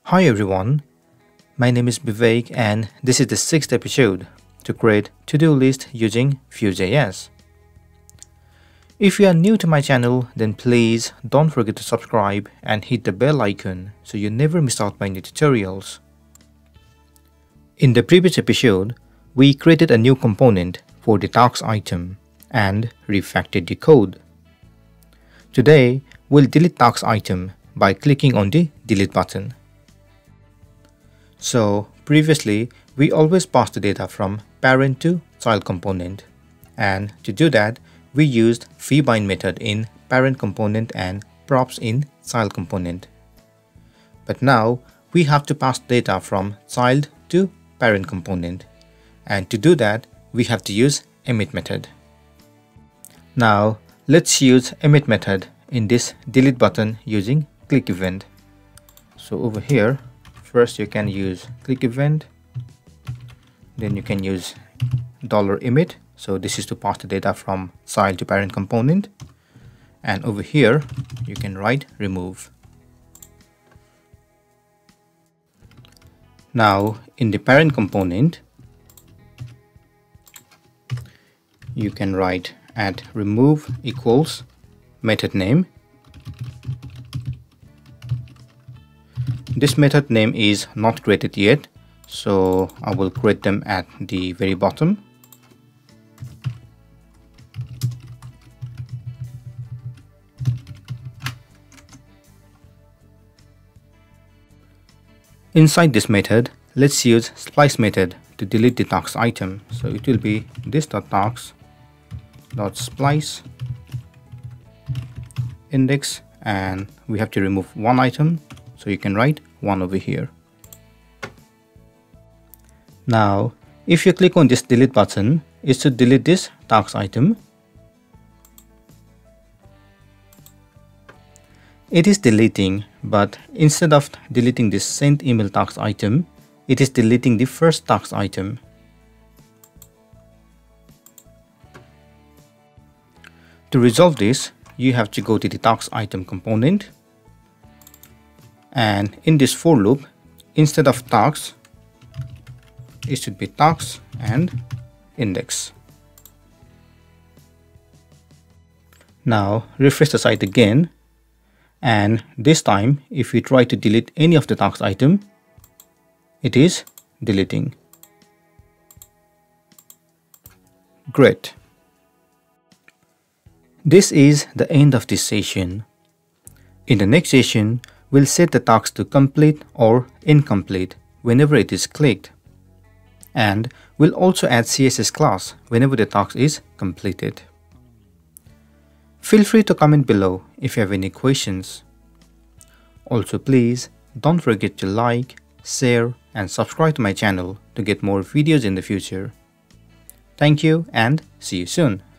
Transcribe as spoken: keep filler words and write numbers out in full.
Hi everyone, my name is Vivek and this is the sixth episode to create to-do list using Vue J S. If you are new to my channel, then please don't forget to subscribe and hit the bell icon so you never miss out my new tutorials. In the previous episode, we created a new component for the tasks item and refactored the code. Today, we'll delete tasks item by clicking on the delete button. So previously, we always passed the data from parent to child component, and to do that, we used vbind method in parent component and props in child component. But now, we have to pass data from child to parent component, and to do that, we have to use emit method. Now, let's use emit method in this delete button using click event. So over here, first you can use click event, then you can use dollar $emit. So this is to pass the data from child to parent component, and over here you can write remove. Now in the parent component you can write at remove equals method name. This method name is not created yet, so I will create them at the very bottom. Inside this method, let's use splice method to delete the tasks item. So it will be this.tasks.splice index, and we have to remove one item. So you can write one over here. Now, if you click on this delete button, it's to delete this tasks item. It is deleting, but instead of deleting this sent email tasks item, it is deleting the first tasks item. To resolve this, you have to go to the tasks item component, and in this for loop, instead of tasks, it should be tasks and index. Now refresh the site again, and this time if we try to delete any of the tasks item, it is deleting. Great. This is the end of this session. In the next session, we'll set the task to complete or incomplete whenever it is clicked, and we'll also add C S S class whenever the task is completed. Feel free to comment below if you have any questions. Also, please don't forget to like, share, and subscribe to my channel to get more videos in the future. Thank you and see you soon.